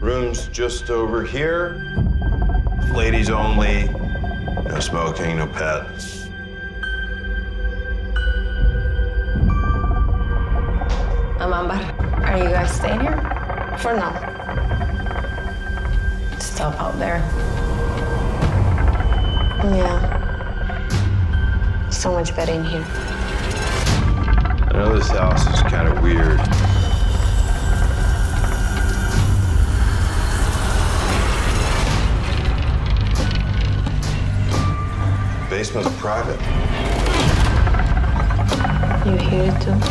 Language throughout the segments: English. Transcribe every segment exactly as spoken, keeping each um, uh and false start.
Room's just over here. Ladies only. No smoking, no pets. I'm Ambar. Are you guys staying here? For now. It's tough out there. Yeah. So much better in here. I know this house is kind of weird. Basement's private. You hear it too?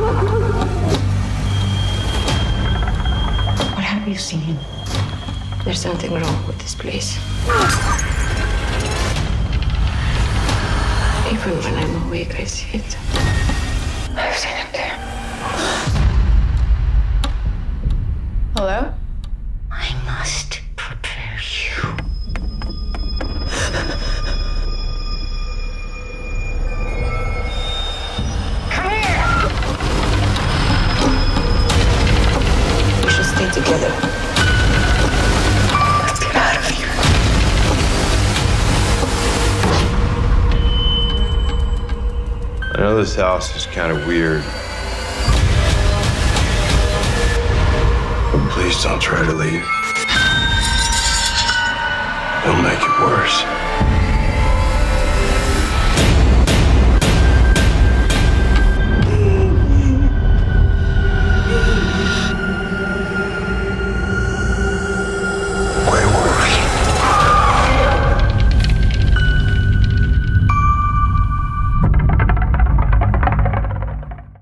What have you seen? There's something wrong with this place. Even when I'm awake, I see it. I've seen it there. Hello? I must prepare you. Come here! We should stay together. Let's get out of here. I know this house is kind of weird. But please don't try to leave. It'll make it worse.